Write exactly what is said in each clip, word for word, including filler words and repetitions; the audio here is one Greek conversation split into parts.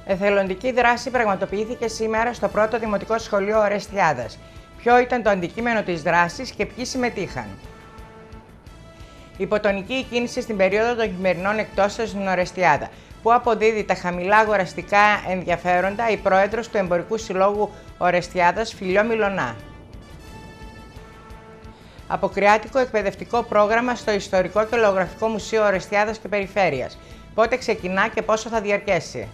Εθελοντική δράση πραγματοποιήθηκε σήμερα στο πρώτο Δημοτικό Σχολείο Ορεστιάδας. Ποιο ήταν το αντικείμενο της δράσης και ποιοι συμμετείχαν? Υποτονική κίνηση στην περίοδο των χειμερινών εκτόσεων στην Ορεστιάδα, που αποδίδει τα χαμηλά αγοραστικά ενδιαφέροντα η πρόεδρος του Εμπορικού Συλλόγου Ορεστιάδας, Φιλιό Μιλωνά. Αποκριάτικο εκπαιδευτικό πρόγραμμα στο Ιστορικό και Λογογραφικό Μουσείο Ορεστιάδας και Περιφέρειας. Πότε ξεκινά και πόσο θα διαρκέσει?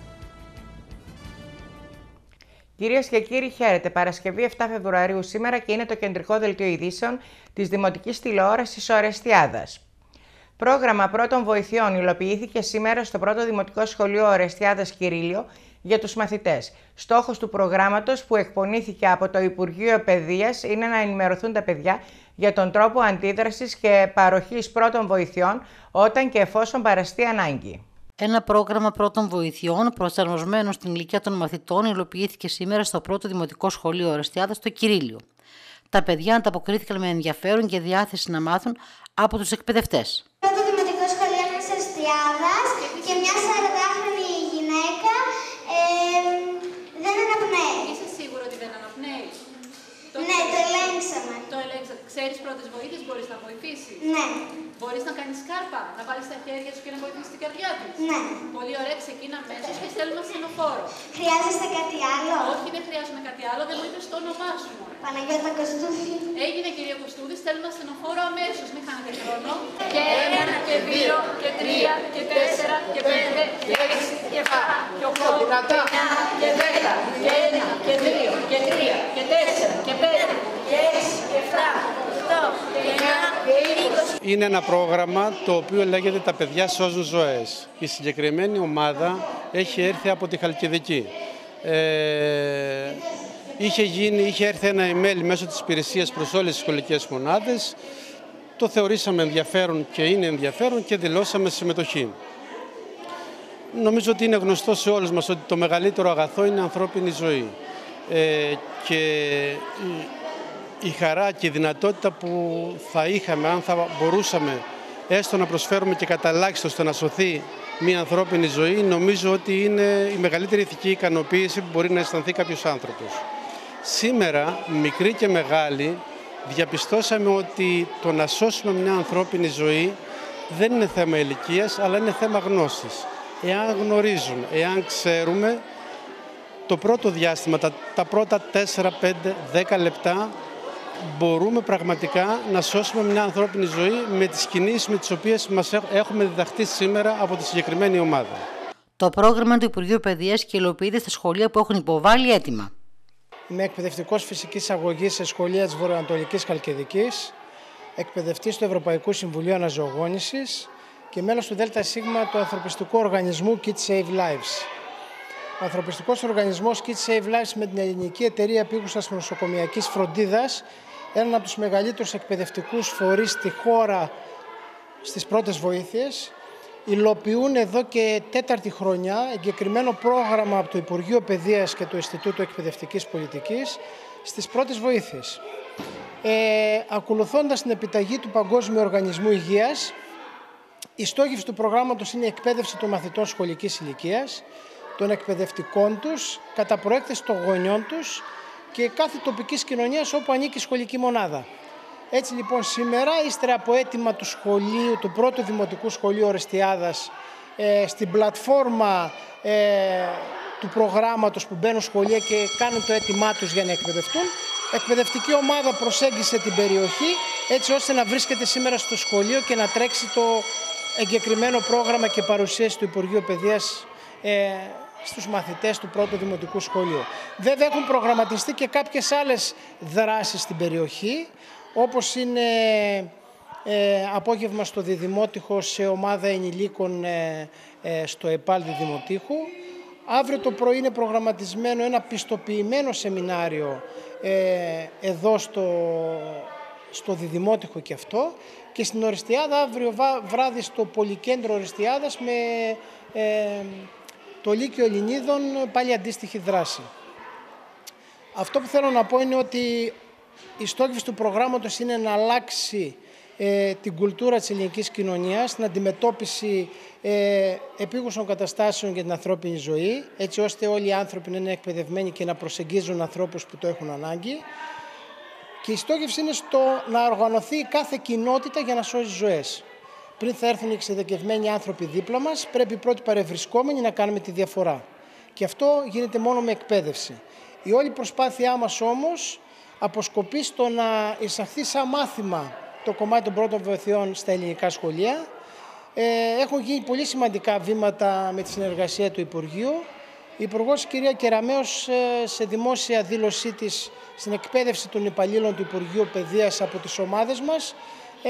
Κυρίες και κύριοι, χαίρετε. Παρασκευή επτά Φεβρουαρίου σήμερα και είναι το κεντρικό δελτίο ειδήσεων της Δημοτικής Τηλεόρασης Ορεστιάδας. Πρόγραμμα πρώτων βοηθειών υλοποιήθηκε σήμερα στο πρώτο Δημοτικό Σχολείο Ορεστιάδας Κυρίλιο για τους μαθητές. Στόχος του προγράμματος, που εκπονήθηκε από το Υπουργείο Παιδείας, είναι να ενημερωθούν τα παιδιά για τον τρόπο αντίδρασης και παροχής πρώτων βοηθειών όταν και εφόσον παραστεί ανάγκη. Ένα πρόγραμμα πρώτων βοηθειών προσαρμοσμένο στην ηλικία των μαθητών υλοποιήθηκε σήμερα στο πρώτο Δημοτικό Σχολείο Ορεστιάδας στο Κυρίλιο. Τα παιδιά ανταποκρίθηκαν με ενδιαφέρον και διάθεση να μάθουν από τους εκπαιδευτές. Πρώτο Δημοτικό Σχολείο Ορεστιάδας και μια σαραντάχρονη γυναίκα ε, δεν αναπνέει. Είσαι σίγουρο ότι δεν αναπνέει? Ναι, το ελέγξαμε. Το ελέγξαμε. Ξέρεις πρώτες βοήθειες, μπορείς να βοηθήσεις? Ναι. Μπορείς να κάνεις κάρπα, να βάλεις τα χέρια σου και να βοηθήσεις την καρδιά της? Ναι. Πολύ ωραία, ξεκίνα αμέσως και στέλνουμε ασθενοφόρο. Χρειάζεστε κάτι άλλο? Όχι, δεν χρειάζομαι κάτι άλλο, δεν μου είπες το όνομά σου. Παναγιώτα Κωστούδη. Έγινε, κυρία Κωστούδη, στέλνουμε ασθενοφόρο αμέσως, μην χάνετε χρόνο. Και ένα, και δύο, και τρία, και τέσσερα, και πέντε, και έξι, και επτά, και οκτώ, και εννιά, και δέκα, και ένα, και δύο, και τρία, και τέσσερα, και πέντε, και έξι, και επτά, και οκτώ, και εννιά, και είκοσι. Είναι ένα πρόγραμμα το οποίο λέγεται «Τα παιδιά σώζουν ζωές». Η συγκεκριμένη ομάδα έχει έρθει από τη Χαλκιδική. Ε, είχε, γίνει, είχε έρθει ένα email μέσω της υπηρεσίας προς όλες τις σχολικές μονάδες. Το θεωρήσαμε ενδιαφέρον και είναι ενδιαφέρον και δηλώσαμε συμμετοχή. Νομίζω ότι είναι γνωστό σε όλους μας ότι το μεγαλύτερο αγαθό είναι η ανθρώπινη ζωή. Ε, και η χαρά και η δυνατότητα που θα είχαμε αν θα μπορούσαμε έστω να προσφέρουμε και κατά ελάχιστο στο να σωθεί μια ανθρώπινη ζωή, νομίζω ότι είναι η μεγαλύτερη ηθική ικανοποίηση που μπορεί να αισθανθεί κάποιος άνθρωπος. Σήμερα, μικρή και μεγάλη, διαπιστώσαμε ότι το να σώσουμε μια ανθρώπινη ζωή δεν είναι θέμα ηλικίας, αλλά είναι θέμα γνώσης. Εάν γνωρίζουμε, εάν ξέρουμε, το πρώτο διάστημα, τα, τα πρώτα τέσσερα, πέντε, δέκα λεπτά, μπορούμε πραγματικά να σώσουμε μια ανθρώπινη ζωή με τις κινήσεις με τις οποίες μας έχουμε διδαχθεί σήμερα από τη συγκεκριμένη ομάδα. Το πρόγραμμα του Υπουργείου Παιδείας και υλοποιείται στα σχολεία που έχουν υποβάλει αίτημα. Είμαι εκπαιδευτικός φυσικής αγωγής σε σχολεία της Βορειοανατολικής Χαλκιδικής, εκπαιδευτής του Ευρωπαϊκού Συμβουλίου Αναζωογόνησης και μέλος του ΔΣ του ανθρωπιστικού οργανισμού Kids Save Lives. Ο ανθρωπιστικός οργανισμός Kids Save Lives με την ελληνική εταιρεία επίγουσας νοσοκομιακής φροντίδας, έναν από τους μεγαλύτερους εκπαιδευτικούς φορείς στη χώρα στις πρώτες βοήθειες, υλοποιούν εδώ και τέταρτη χρονιά εγκεκριμένο πρόγραμμα από το Υπουργείο Παιδείας και το Ινστιτούτο Εκπαιδευτικής Πολιτικής στις πρώτες βοήθειες. Ε, ακολουθώντας την επιταγή του Παγκόσμιου Οργανισμού Υγείας, η στόχευση του προγράμματος είναι η εκπαίδευση των μαθητών σχολικής ηλικίας, των εκπαιδευτικών τους, κατά προέκταση των γονιών τους και κάθε τοπικής κοινωνίας όπου ανήκει η σχολική μονάδα. Έτσι λοιπόν σήμερα, ύστερα από αίτημα του σχολείου, του πρώτου Δημοτικού Σχολείου Ορεστιάδας, ε, στην πλατφόρμα ε, του προγράμματος που μπαίνουν σχολεία και κάνουν το αίτημά τους για να εκπαιδευτούν, εκπαιδευτική ομάδα προσέγγισε την περιοχή έτσι ώστε να βρίσκεται σήμερα στο σχολείο και να τρέξει το εγκεκριμένο πρόγραμμα και παρουσίαση του Υπουργείου Παιδείας ε, στους μαθητές του πρώτου Δημοτικού Σχολείου. Βέβαια έχουν προγραμματιστεί και κάποιες άλλες δράσεις στην περιοχή, όπως είναι ε, απόγευμα στο Διδημότυχο σε ομάδα ενηλίκων ε, ε, στο ΕΠΑΛ Διδημοτύχου. Αύριο το πρωί είναι προγραμματισμένο ένα πιστοποιημένο σεμινάριο ε, εδώ στο, στο Διδημότυχο και αυτό, και στην Ορεστιάδα αύριο βράδυ στο Πολυκέντρο Ορεστιάδας με ε, το Λύκειο Ελληνίδων πάλι αντίστοιχη δράση. Αυτό που θέλω να πω είναι ότι η στόχευση του προγράμματος είναι να αλλάξει ε, την κουλτούρα της ελληνικής κοινωνίας, την αντιμετώπιση ε, επίγουσων καταστάσεων για την ανθρώπινη ζωή, έτσι ώστε όλοι οι άνθρωποι να είναι εκπαιδευμένοι και να προσεγγίζουν ανθρώπους που το έχουν ανάγκη. Και η στόχευση είναι στο να οργανωθεί κάθε κοινότητα για να σώζει ζωές. Πριν θα έρθουν οι εξειδικευμένοι άνθρωποι δίπλα μας, πρέπει οι πρώτοι παρευρισκόμενοι να κάνουμε τη διαφορά. Και αυτό γίνεται μόνο με εκπαίδευση. Η όλη προσπάθειά μας όμως αποσκοπεί στο να εισαχθεί σαν μάθημα το κομμάτι των πρώτων βοηθειών στα ελληνικά σχολεία. Ε, έχουν γίνει πολύ σημαντικά βήματα με τη συνεργασία του Υπουργείου. Η Υπουργός κυρία Κεραμέως σε δημόσια δήλωσή της στην εκπαίδευση των υπαλλήλων του Υπουργείου Παιδείας από τις ομάδες μας ε,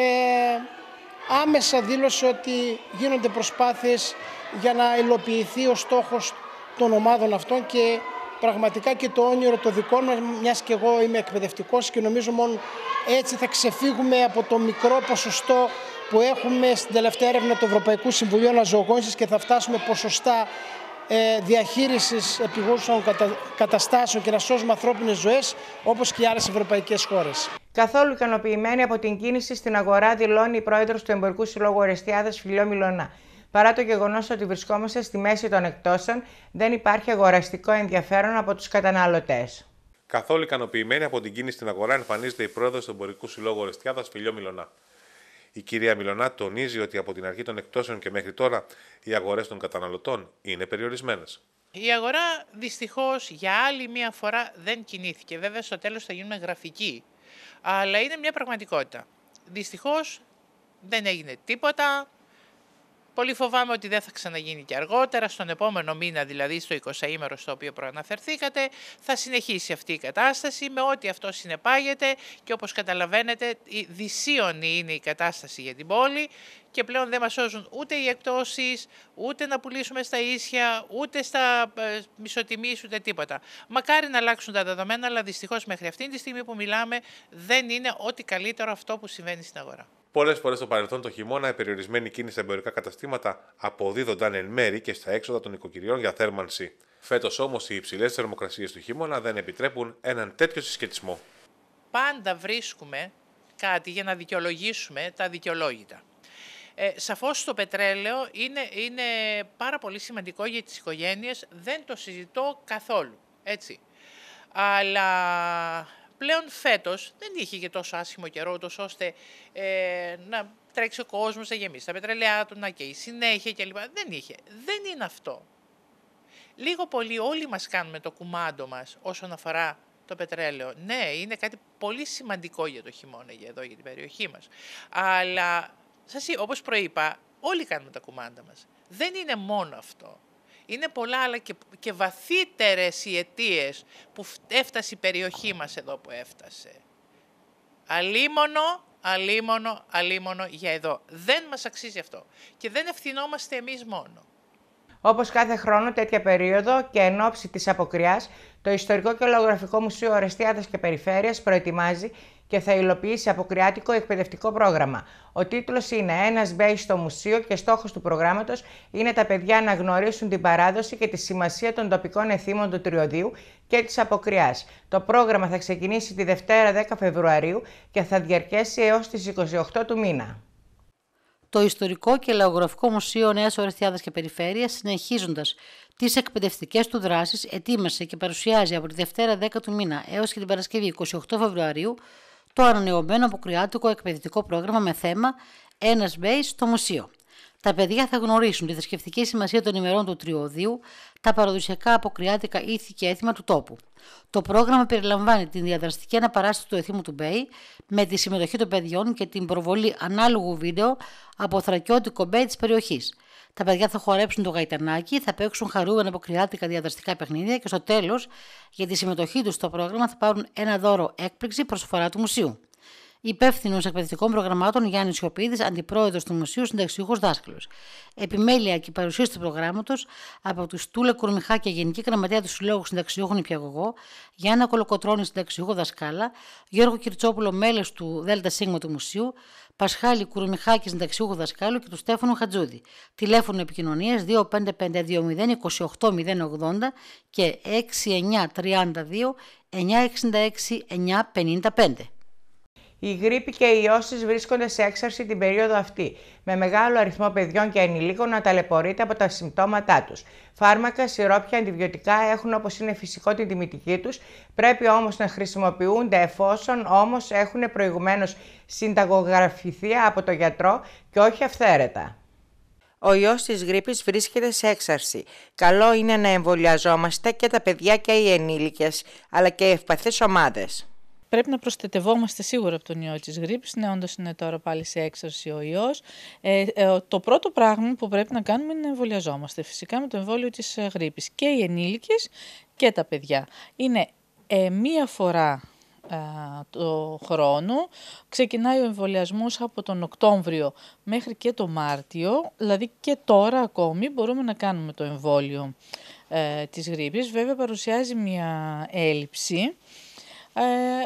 άμεσα δήλωσε ότι γίνονται προσπάθειες για να υλοποιηθεί ο στόχος των ομάδων αυτών και πραγματικά και το όνειρο το δικό μας, μιας και εγώ είμαι εκπαιδευτικός και νομίζω μόνο έτσι θα ξεφύγουμε από το μικρό ποσοστό που έχουμε στην τελευταία έρευνα του Ευρωπαϊκού Συμβουλίου Αναζωογόνησης και θα φτάσουμε ποσοστά ε, διαχείρισης επιγούσων κατα... καταστάσεων και να σώζουμε ανθρώπινες ζωές όπως και οι άλλες ευρωπαϊκές χώρες. Καθόλου ικανοποιημένη από την κίνηση στην αγορά, δηλώνει η πρόεδρος του Εμπορικού Συλλόγου Ορεστιάδας, Φιλιό Μιλωνά. Παρά το γεγονός ότι βρισκόμαστε στη μέση των εκτόσεων, δεν υπάρχει αγοραστικό ενδιαφέρον από τους καταναλωτές. Καθόλου ικανοποιημένη από την κίνηση στην αγορά, εμφανίζεται η πρόεδρος του Εμπορικού Συλλόγου Ορεστιάδας, Φιλιό Μιλωνά. Η κυρία Μιλωνά τονίζει ότι από την αρχή των εκτόσεων και μέχρι τώρα οι αγορές των καταναλωτών είναι περιορισμένες. Η αγορά δυστυχώς για άλλη μία φορά δεν κινήθηκε. Βέβαια στο τέλος θα γίνουμε γραφικοί, αλλά είναι μια πραγματικότητα. Δυστυχώς δεν έγινε τίποτα. Πολύ φοβάμαι ότι δεν θα ξαναγίνει και αργότερα, στον επόμενο μήνα, δηλαδή στο εικοσαήμερο στο οποίο προαναφερθήκατε, θα συνεχίσει αυτή η κατάσταση με ό,τι αυτό συνεπάγεται και όπως καταλαβαίνετε δυσίωνη είναι η κατάσταση για την πόλη και πλέον δεν μας σώζουν ούτε οι εκτόσεις, ούτε να πουλήσουμε στα ίσια, ούτε στα ε, μισοτιμής, ούτε τίποτα. Μακάρι να αλλάξουν τα δεδομένα, αλλά δυστυχώς μέχρι αυτή τη στιγμή που μιλάμε δεν είναι ό,τι καλύτερο αυτό που συμβαίνει στην αγορά. Πολλές φορές στο παρελθόν το χειμώνα, η περιορισμένη κίνηση στα εμπορικά καταστήματα αποδίδονταν εν μέρη και στα έξοδα των οικοκυριών για θέρμανση. Φέτος όμως οι υψηλές θερμοκρασίες του χειμώνα δεν επιτρέπουν έναν τέτοιο συσχετισμό. Πάντα βρίσκουμε κάτι για να δικαιολογήσουμε τα δικαιολόγητα. Ε, σαφώς το πετρέλαιο είναι, είναι πάρα πολύ σημαντικό για τις οικογένειες, δεν το συζητώ καθόλου, έτσι. Αλλά πλέον φέτος δεν είχε και τόσο άσχημο καιρό, τόσο ώστε ε, να τρέξει ο κόσμος, να γεμίσει τα πετρελαία του, να καίει συνέχεια κλπ. Δεν είχε. Δεν είναι αυτό. Λίγο πολύ όλοι μας κάνουμε το κουμάντο μας όσον αφορά το πετρέλαιο. Ναι, είναι κάτι πολύ σημαντικό για το χειμώνα, για εδώ, για την περιοχή μας. Αλλά, σας είπα, όπως προείπα, όλοι κάνουμε τα κουμάντα μας. Δεν είναι μόνο αυτό. Είναι πολλά άλλα και, και βαθύτερες οι αιτίες που έφτασε η περιοχή μας εδώ που έφτασε. Αλίμονο, αλίμονο, αλίμονο για εδώ. Δεν μας αξίζει αυτό. Και δεν ευθυνόμαστε εμείς μόνο. Όπως κάθε χρόνο τέτοια περίοδο και εν ώψη της αποκριάς, το Ιστορικό και Ολογραφικό Μουσείο Ορεστιάδας και Περιφέρειας προετοιμάζει και θα υλοποιήσει αποκριάτικο εκπαιδευτικό πρόγραμμα. Ο τίτλος είναι «Ένας μπέι στο μουσείο» και στόχος του προγράμματος είναι τα παιδιά να γνωρίσουν την παράδοση και τη σημασία των τοπικών εθήμων του Τριωδίου και της Αποκριάς. Το πρόγραμμα θα ξεκινήσει τη Δευτέρα δέκα Φεβρουαρίου και θα διαρκέσει έως τις είκοσι οκτώ του μήνα. Το Ιστορικό και Λαογραφικό Μουσείο Νέας Ορεστιάδας και Περιφέρειας, συνεχίζοντας τις εκπαιδευτικές του δράσεις, ετοίμασε και παρουσιάζει από τη Δευτέρα δέκα του μήνα έως και την Παρασκευή είκοσι οκτώ Φεβρουαρίου το ανανεωμένο αποκριάτικο εκπαιδευτικό πρόγραμμα με θέμα «Ένας μπέι στο μουσείο». Τα παιδιά θα γνωρίσουν τη θρησκευτική σημασία των ημερών του Τριωδίου, τα παραδοσιακά αποκριάτικα ήθη και έθιμα του τόπου. Το πρόγραμμα περιλαμβάνει την διαδραστική αναπαράσταση του εθήμου του Μπέι με τη συμμετοχή των παιδιών και την προβολή ανάλογου βίντεο από θρακιώτικο Μπέι της περιοχής. Τα παιδιά θα χορέψουν το γαϊτανάκι, θα παίξουν χαρούμενα αποκριάτικα διαδραστικά παιχνίδια και στο τέλος, για τη συμμετοχή τους στο πρόγραμμα, θα πάρουν ένα δώρο έκπληξη προσφορά του μουσείου. Υπεύθυνος εκπαιδευτικών προγραμμάτων Γιάννης Σιωπίδης, αντιπρόεδρος του Μουσείου, συνταξιούχος δάσκαλος. Επιμέλεια και παρουσίαση του προγράμματος από του Στούλε Κουρουμιχά και Γενική Γραμματεία του Συλλόγου Συνταξιούχων Υπηαγωγό, Γιάννα Κολοκοτρώνη, συνταξιούχο δασκάλα, Γιώργο Κυρτσόπουλο, μέλος του ΔΣ του Μουσείου, Πασχάλη Κουρουμιχάκη, συνταξιούχο δασκάλου και του Στέφανου Χατζούδη. Τηλέφωνο επικοινωνίας δύο πέντε πέντε δύο μηδέν είκοσι οκτώ μηδέν ογδόντα και έξι εννιά τριάντα δύο εννιά εξήντα έξι εννιά πενήντα πέντε. Η γρίπη και οι ιώσεις βρίσκονται σε έξαρση την περίοδο αυτή, με μεγάλο αριθμό παιδιών και ενηλίκων να ταλαιπωρείται από τα συμπτώματά τους. Φάρμακα, σιρόπια, αντιβιωτικά έχουν όπως είναι φυσικό την τιμητική τους, πρέπει όμως να χρησιμοποιούνται εφόσον όμως έχουν προηγουμένως συνταγογραφηθεί από το γιατρό και όχι αυθαίρετα. Ο ιός της γρίπης βρίσκεται σε έξαρση. Καλό είναι να εμβολιαζόμαστε και τα παιδιά και οι ενήλικες, αλλά και οι ευπαθείς ομάδες. Πρέπει να προστατευόμαστε σίγουρα από τον ιό της γρίπης, ναι, όντως είναι τώρα πάλι σε έξαρση ο ιός. Ε, ε, το πρώτο πράγμα που πρέπει να κάνουμε είναι να εμβολιαζόμαστε, φυσικά με το εμβόλιο της γρίπης. Και οι ενήλικες και τα παιδιά. Είναι ε, μία φορά ε, το χρόνο, ξεκινάει ο εμβολιασμός από τον Οκτώβριο μέχρι και το Μάρτιο, δηλαδή και τώρα ακόμη μπορούμε να κάνουμε το εμβόλιο ε, της γρίπης. Βέβαια παρουσιάζει μία έλλειψη, ε,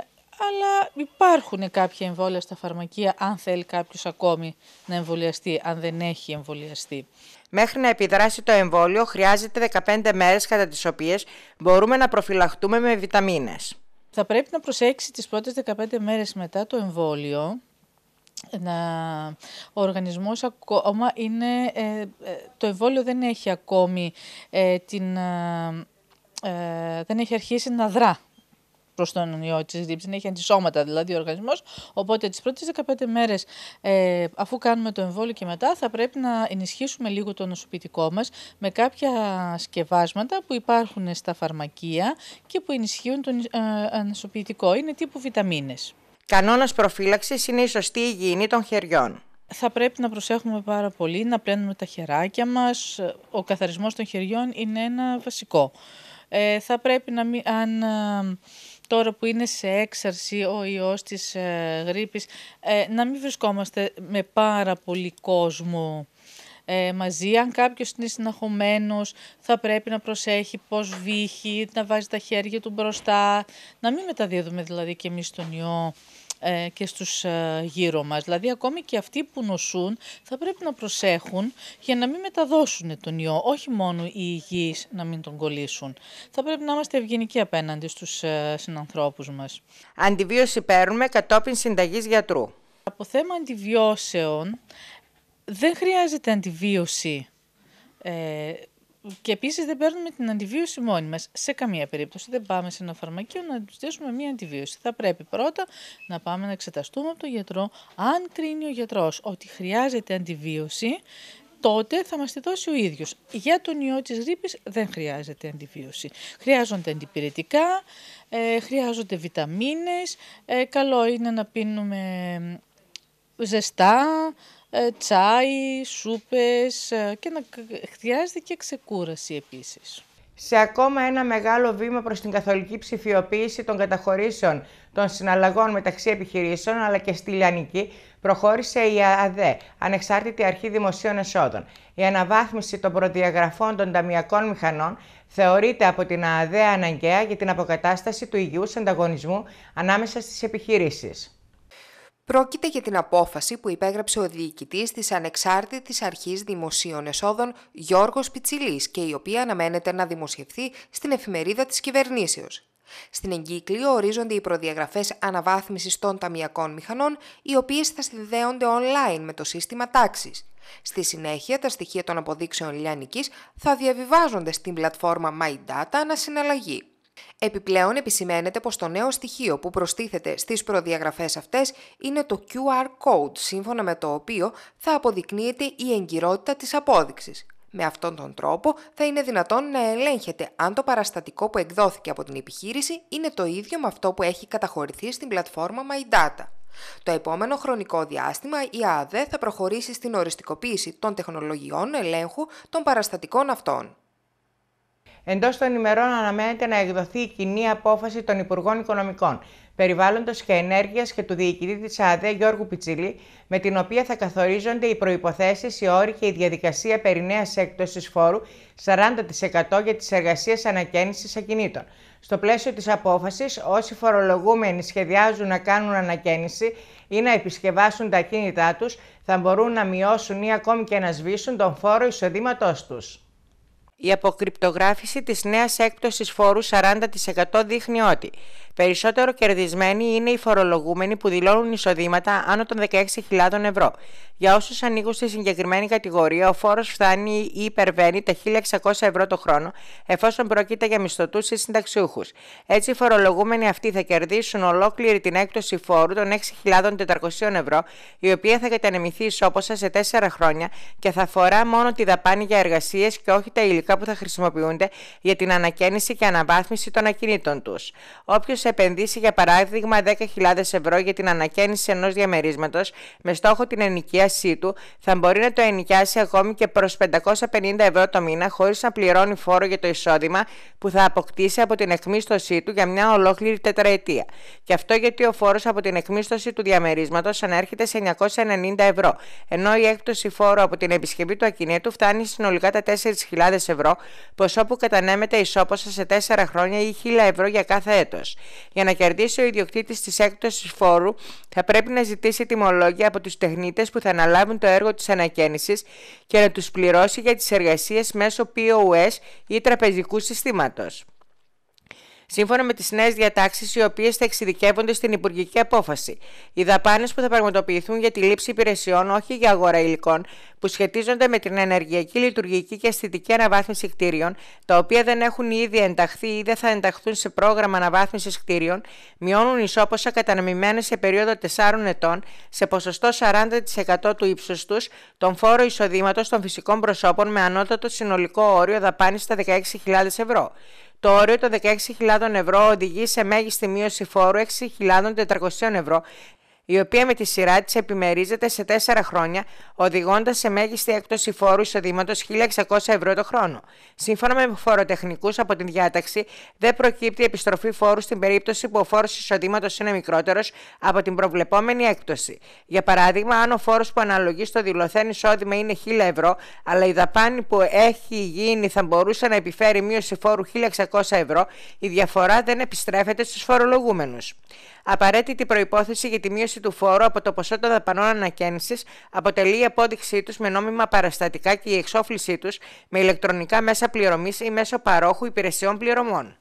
αλλά υπάρχουν κάποια εμβόλια στα φαρμακεία αν θέλει κάποιος ακόμη να εμβολιαστεί, αν δεν έχει εμβολιαστεί. Μέχρι να επιδράσει το εμβόλιο χρειάζεται δεκαπέντε μέρες κατά τις οποίες μπορούμε να προφυλαχτούμε με βιταμίνες. Θα πρέπει να προσέξει τις πρώτες δεκαπέντε μέρες μετά το εμβόλιο. Να, ο οργανισμός ακόμα είναι, ε, ε, το εμβόλιο δεν έχει ακόμη ε, την, ε, ε, δεν έχει αρχίσει να δρά προς τον ιό της γρίπης, δεν έχει αντισώματα δηλαδή ο οργανισμός, οπότε τις πρώτες δεκαπέντε μέρες ε, αφού κάνουμε το εμβόλιο και μετά θα πρέπει να ενισχύσουμε λίγο το νοσοποιητικό μας με κάποια σκευάσματα που υπάρχουν στα φαρμακεία και που ενισχύουν το ε, νοσοποιητικό, είναι τύπου βιταμίνες. Κανόνας προφύλαξης είναι η σωστή υγιεινή των χεριών. Θα πρέπει να προσέχουμε πάρα πολύ, να πλένουμε τα χεράκια μας, ο καθαρισμός των χεριών είναι ένα βασικό. Ε, θα πρέπει να μην, αν τώρα που είναι σε έξαρση ο ιός της ε, γρίπης, ε, να μην βρισκόμαστε με πάρα πολύ κόσμο ε, μαζί. Αν κάποιος είναι συναχωμένος, θα πρέπει να προσέχει πώς βύχει, να βάζει τα χέρια του μπροστά, να μην μεταδίδουμε δηλαδή και εμείς τον ιό ε, και στους ε, γύρω μας. Δηλαδή ακόμη και αυτοί που νοσούν θα πρέπει να προσέχουν για να μην μεταδώσουν τον ιό, όχι μόνο οι υγιείς να μην τον κολλήσουν. Θα πρέπει να είμαστε ευγενικοί απέναντι στους ε, συνανθρώπους μας. Αντιβίωση παίρνουμε κατόπιν συνταγής γιατρού. Από θέμα αντιβιώσεων δεν χρειάζεται αντιβίωση ε, και επίσης δεν παίρνουμε την αντιβίωση μόνοι μας. Σε καμία περίπτωση δεν πάμε σε ένα φαρμακείο να τους δώσουμε μία αντιβίωση. Θα πρέπει πρώτα να πάμε να εξεταστούμε από τον γιατρό. Αν κρίνει ο γιατρός ότι χρειάζεται αντιβίωση, τότε θα μας τη δώσει ο ίδιος. Για τον ιό της γρίπης δεν χρειάζεται αντιβίωση. Χρειάζονται αντιπυρετικά, ε, χρειάζονται βιταμίνες, ε, καλό είναι να πίνουμε ζεστά, τσάι, σούπες και να χρειάζεται και ξεκούραση επίσης. Σε ακόμα ένα μεγάλο βήμα προς την καθολική ψηφιοποίηση των καταχωρήσεων των συναλλαγών μεταξύ επιχειρήσεων αλλά και στη λιανική, προχώρησε η ΑΔΕ, Ανεξάρτητη Αρχή Δημοσίων Εσόδων. Η αναβάθμιση των προδιαγραφών των ταμειακών μηχανών θεωρείται από την ΑΔΕ αναγκαία για την αποκατάσταση του υγιούς ανταγωνισμού ανάμεσα στις επιχειρήσεις. Πρόκειται για την απόφαση που υπέγραψε ο διοικητής της Ανεξάρτητης Αρχής Δημοσίων Εσόδων Γιώργος Πιτσιλής και η οποία αναμένεται να δημοσιευθεί στην εφημερίδα της κυβερνήσεως. Στην εγκύκλιο ορίζονται οι προδιαγραφές αναβάθμισης των ταμειακών μηχανών, οι οποίες θα συνδέονται online με το σύστημα τάξης. Στη συνέχεια, τα στοιχεία των αποδείξεων λιανικής θα διαβιβάζονται στην πλατφόρμα MyData ανασυναλλαγή. Επιπλέον επισημαίνεται πως το νέο στοιχείο που προστίθεται στις προδιαγραφές αυτές είναι το κιου αρ Code, σύμφωνα με το οποίο θα αποδεικνύεται η εγκυρότητα της απόδειξης. Με αυτόν τον τρόπο θα είναι δυνατόν να ελέγχεται αν το παραστατικό που εκδόθηκε από την επιχείρηση είναι το ίδιο με αυτό που έχει καταχωρηθεί στην πλατφόρμα MyData. Το επόμενο χρονικό διάστημα η ΑΔΕ θα προχωρήσει στην οριστικοποίηση των τεχνολογιών ελέγχου των παραστατικών αυτών. Εντός των ημερών αναμένεται να εκδοθεί η κοινή απόφαση των Υπουργών Οικονομικών, Περιβάλλοντος και Ενέργειας και του διοικητή της ΑΔΕ Γιώργου Πιτσιλή, με την οποία θα καθορίζονται οι προϋποθέσεις, οι όροι και η διαδικασία περί νέας έκπτωσης φόρου σαράντα τοις εκατό για τις εργασίες ανακαίνησης ακινήτων. Στο πλαίσιο της απόφασης, όσοι φορολογούμενοι σχεδιάζουν να κάνουν ανακαίνιση ή να επισκευάσουν τα ακίνητά τους, θα μπορούν να μειώσουν ή ακόμη και να σβήσουν τον φόρο εισοδήματός τους. Η αποκρυπτογράφηση της νέας έκπτωσης φόρου σαράντα τοις εκατό δείχνει ότι Περισσότερο κερδισμένοι είναι οι φορολογούμενοι που δηλώνουν εισοδήματα άνω των δεκαέξι χιλιάδων ευρώ. Για όσους ανήκουν στη συγκεκριμένη κατηγορία, ο φόρος φτάνει ή υπερβαίνει τα χίλια εξακόσια ευρώ το χρόνο, εφόσον πρόκειται για μισθωτούς ή συνταξιούχους. Έτσι, οι φορολογούμενοι αυτοί θα κερδίσουν ολόκληρη την έκπτωση φόρου των έξι χιλιάδες τετρακόσια ευρώ, η οποία θα κατανεμηθεί ισόποσα σε τέσσερα χρόνια και θα αφορά μόνο τη δαπάνη για εργασίες και όχι τα υλικά που θα χρησιμοποιούνται για την ανακαίνιση και αναβάθμιση των ακινήτων τους. Όποιος επενδύσει, για παράδειγμα, δέκα χιλιάδες ευρώ για την ανακαίνιση ενός διαμερίσματος με στόχο την ενοικίασή του, θα μπορεί να το ενοικιάσει ακόμη και προς πεντακόσια πενήντα ευρώ το μήνα, χωρίς να πληρώνει φόρο για το εισόδημα που θα αποκτήσει από την εκμίσθωσή του για μια ολόκληρη τετραετία. Και αυτό γιατί ο φόρος από την εκμίσθωση του διαμερίσματος ανέρχεται σε εννιακόσια ενενήντα ευρώ, ενώ η έκπτωση φόρου από την επισκευή του ακινήτου φτάνει συνολικά τα τέσσερις χιλιάδες ευρώ, ποσό που κατανέμεται ισόποσα σε τέσσερα χρόνια ή χίλια ευρώ για κάθε έτος. Για να κερδίσει ο ιδιοκτήτης της έκπτωσης φόρου, θα πρέπει να ζητήσει τιμολόγια από τους τεχνίτες που θα αναλάβουν το έργο της ανακαίνισης και να τους πληρώσει για τις εργασίες μέσω πι ο ες ή τραπεζικού συστήματος. Σύμφωνα με τις νέες διατάξεις, οι οποίες θα εξειδικεύονται στην υπουργική απόφαση, οι δαπάνες που θα πραγματοποιηθούν για τη λήψη υπηρεσιών, όχι για αγορά υλικών, που σχετίζονται με την ενεργειακή, λειτουργική και αισθητική αναβάθμιση κτίριων, τα οποία δεν έχουν ήδη ενταχθεί ή δεν θα ενταχθούν σε πρόγραμμα αναβάθμισης κτίριων, μειώνουν ισόποσα κατανεμημένες σε περίοδο τεσσάρων ετών, σε ποσοστό σαράντα τοις εκατό του ύψους τους, τον φόρο εισοδήματος των φυσικών προσώπων με ανώτατο συνολικό όριο δαπάνης στα δεκαέξι χιλιάδες ευρώ. Το όριο των δεκαέξι χιλιάδων ευρώ οδηγεί σε μέγιστη μείωση φόρου έξι χιλιάδες τετρακόσια ευρώ, η οποία με τη σειρά της επιμερίζεται σε τέσσερα χρόνια, οδηγώντας σε μέγιστη έκπτωση φόρου εισοδήματος χίλια εξακόσια ευρώ το χρόνο. Σύμφωνα με φοροτεχνικούς από την διάταξη, δεν προκύπτει επιστροφή φόρου στην περίπτωση που ο φόρος εισοδήματος είναι μικρότερος από την προβλεπόμενη έκπτωση. Για παράδειγμα, αν ο φόρος που αναλογεί στο δηλωθέν εισόδημα είναι χίλια ευρώ, αλλά η δαπάνη που έχει γίνει θα μπορούσε να επιφέρει μείωση φόρου χίλια εξακόσια ευρώ, η διαφορά δεν επιστρέφεται στους φορολογούμενους. Απαραίτητη προϋπόθεση για τη μείωση του φόρου από το ποσό των δαπανών ανακαίνισης αποτελεί η απόδειξή τους με νόμιμα παραστατικά και η εξόφλησή τους με ηλεκτρονικά μέσα πληρωμής ή μέσω παρόχου υπηρεσιών πληρωμών.